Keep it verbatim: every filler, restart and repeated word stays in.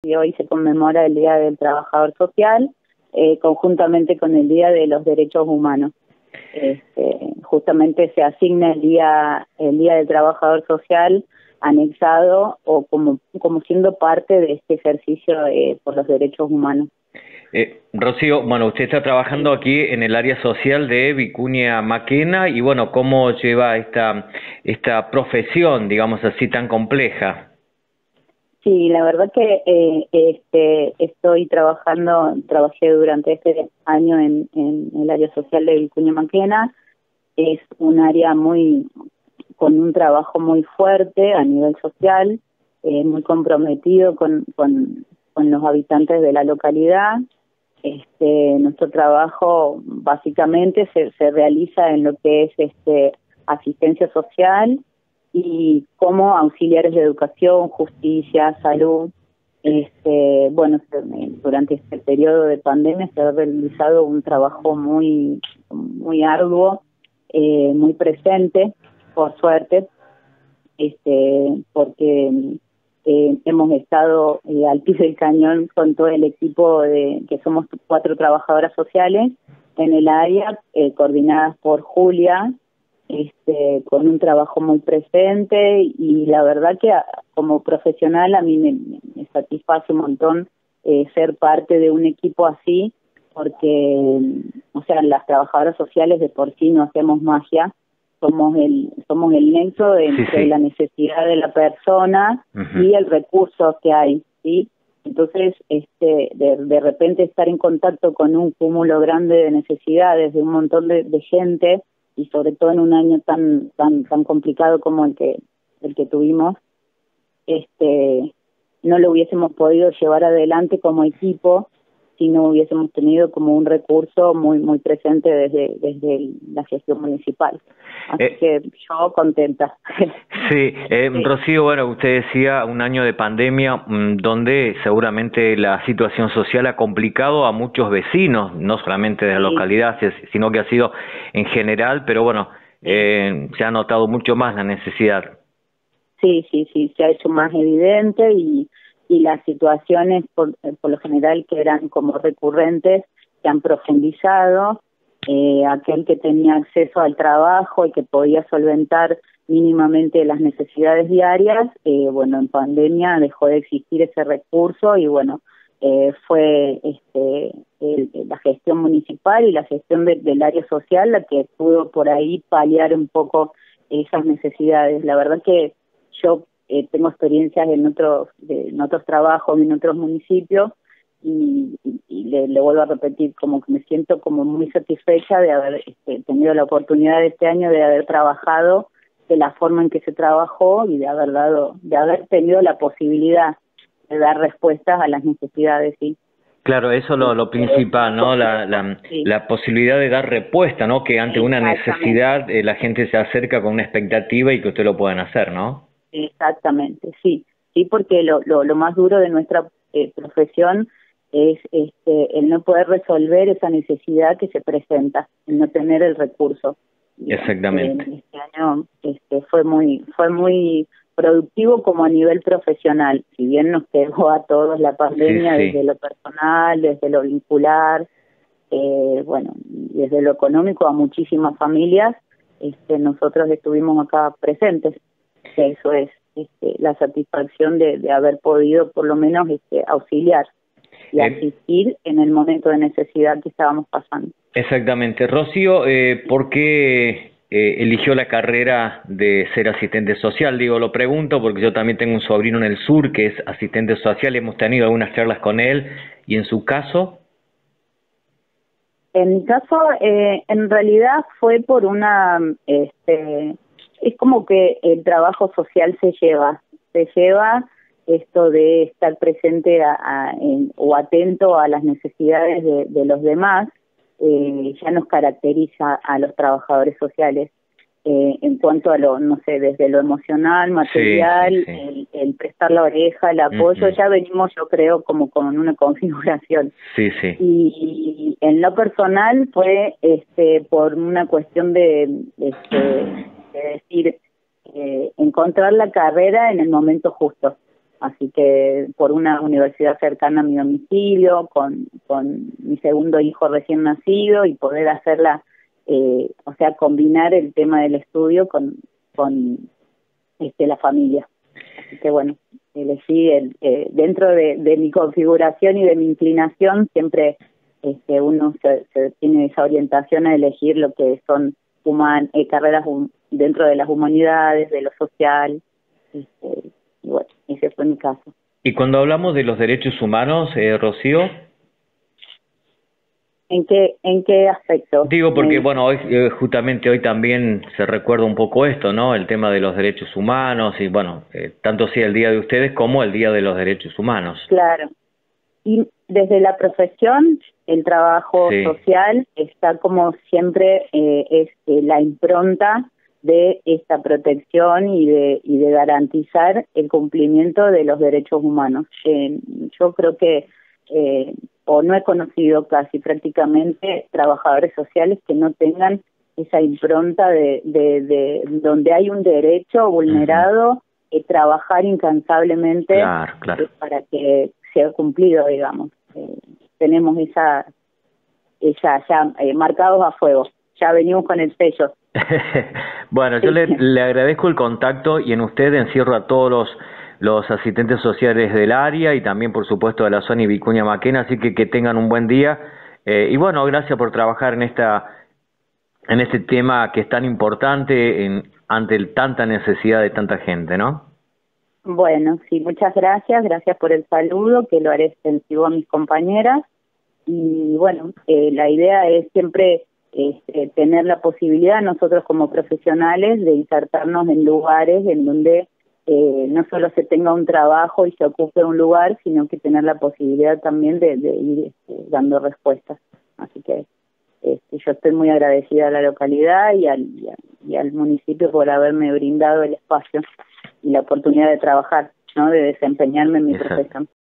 y hoy se conmemora el Día del Trabajador Social, eh, conjuntamente con el Día de los Derechos Humanos. Este, justamente se asigna el día el día del trabajador social anexado o como como siendo parte de este ejercicio eh, por los derechos humanos. Eh, Rocío, bueno, usted está trabajando aquí en el área social de Vicuña Maquena y bueno, ¿cómo lleva esta esta profesión, digamos así, tan compleja? Sí, la verdad que eh, este, estoy trabajando, trabajé durante este año en, en el área social de Vicuña Maquena. Es un área muy con un trabajo muy fuerte a nivel social, eh, muy comprometido con, con, con los habitantes de la localidad. Este, nuestro trabajo básicamente se, se realiza en lo que es este, asistencia social y como auxiliares de educación, justicia, salud. Este, bueno, durante este periodo de pandemia se ha realizado un trabajo muy, muy arduo, eh, muy presente, por suerte, este, porque eh, hemos estado eh, al pie del cañón con todo el equipo de que somos cuatro trabajadoras sociales en el área, eh, coordinadas por Julia, este, con un trabajo muy presente, y la verdad que a, como profesional a mí me, me satisface un montón eh, ser parte de un equipo así, porque, o sea, las trabajadoras sociales de por sí no hacemos magia, somos el somos el nexo entre sí, sí. la necesidad de la persona uh-huh. y el recurso que hay, ¿sí? Entonces, este, de, de repente estar en contacto con un cúmulo grande de necesidades de un montón de, de gente, y sobre todo en un año tan tan tan complicado como el que el que tuvimos, este no lo hubiésemos podido llevar adelante como equipo si no hubiésemos tenido como un recurso muy muy presente desde desde la gestión municipal. Así eh, que yo contenta. Sí, eh, sí, Rocío, bueno, usted decía un año de pandemia mmm, donde seguramente la situación social ha complicado a muchos vecinos, no solamente de la sí. localidad, sino que ha sido en general, pero bueno, eh, se ha notado mucho más la necesidad. Sí, sí, sí, se ha hecho más evidente, y y las situaciones por, por lo general que eran como recurrentes se han profundizado. Eh, aquel que tenía acceso al trabajo y que podía solventar mínimamente las necesidades diarias, eh, bueno, en pandemia dejó de existir ese recurso, y bueno, eh, fue este el, la gestión municipal y la gestión de, del área social la que pudo por ahí paliar un poco esas necesidades. La verdad que yo Eh, tengo experiencias en otros de, en otros trabajos, en otros municipios, y, y, y le, le vuelvo a repetir, como que me siento como muy satisfecha de haber este, tenido la oportunidad de este año de haber trabajado de la forma en que se trabajó y de haber dado, de haber tenido la posibilidad de dar respuestas a las necesidades, sí. Claro, eso es lo, lo principal, ¿no? La, la, sí. la posibilidad de dar respuesta, ¿no? Que ante una necesidad eh, la gente se acerca con una expectativa y que usted lo puedan hacer, ¿no? Exactamente, sí, sí, porque lo, lo, lo más duro de nuestra eh, profesión es este, el no poder resolver esa necesidad que se presenta, el no tener el recurso. Exactamente. Este, este año este, fue muy fue muy productivo como a nivel profesional, si bien nos pegó a todos la pandemia, sí, sí. desde lo personal, desde lo vincular, eh, bueno, desde lo económico a muchísimas familias, este, nosotros estuvimos acá presentes. Eso es este, la satisfacción de, de haber podido por lo menos este, auxiliar y eh, asistir en el momento de necesidad que estábamos pasando. Exactamente. Rocío, eh, ¿por qué eh, eligió la carrera de ser asistente social? Digo, lo pregunto porque yo también tengo un sobrino en el sur que es asistente social, hemos tenido algunas charlas con él, y en su caso... En mi caso, eh, en realidad fue por una... este es como que el trabajo social se lleva, se lleva esto de estar presente a, a, en, o atento a las necesidades de, de los demás, eh, ya nos caracteriza a los trabajadores sociales eh, en cuanto a lo, no sé, desde lo emocional, material, sí, sí, sí. El, el prestar la oreja, el apoyo, uh-huh. ya venimos, yo creo, como con una configuración. Sí, sí. Y, y en lo personal fue este por una cuestión de... Este, es decir, eh, encontrar la carrera en el momento justo. así que por una universidad cercana a mi domicilio, con, con mi segundo hijo recién nacido y poder hacerla, eh, o sea, combinar el tema del estudio con, con este, la familia. Así que bueno, elegí el, eh, dentro de, de mi configuración y de mi inclinación, siempre este, uno se, se tiene esa orientación a elegir lo que son human, eh, carreras hum, dentro de las humanidades, de lo social, este, y bueno, ese fue mi caso. Y cuando hablamos de los derechos humanos, eh, Rocío... ¿En qué, en qué aspecto? Digo porque, bueno, hoy eh, justamente hoy también se recuerda un poco esto, ¿no? El tema de los derechos humanos y, bueno, eh, tanto sea el Día de ustedes como el Día de los Derechos Humanos. Claro. Y desde la profesión, el trabajo sí. social está como siempre, eh, es eh, la impronta de esta protección y de, y de garantizar el cumplimiento de los derechos humanos. Eh, yo creo que... Eh, o no he conocido casi prácticamente trabajadores sociales que no tengan esa impronta de, de, de donde hay un derecho vulnerado, uh-huh. eh, trabajar incansablemente claro, claro. Eh, para que sea cumplido, digamos. Eh, tenemos esa, esa ya eh, marcados a fuego, ya venimos con el sello. Bueno, yo le, le agradezco el contacto y en usted encierro a todos los los asistentes sociales del área y también, por supuesto, de la zona y Vicuña Maquena, así que que tengan un buen día. Eh, y bueno, gracias por trabajar en esta en este tema que es tan importante en, ante el, tanta necesidad de tanta gente, ¿no? Bueno, sí, muchas gracias, gracias por el saludo, que lo haré extensivo a mis compañeras. Y bueno, eh, la idea es siempre este, tener la posibilidad, nosotros como profesionales, de insertarnos en lugares en donde Eh, no solo se tenga un trabajo y se ocupe un lugar, sino que tener la posibilidad también de, de ir este, dando respuestas. Así que este, yo estoy muy agradecida a la localidad y al, y, a, y al municipio por haberme brindado el espacio y la oportunidad de trabajar, ¿no? De desempeñarme en mi Exacto. profesión.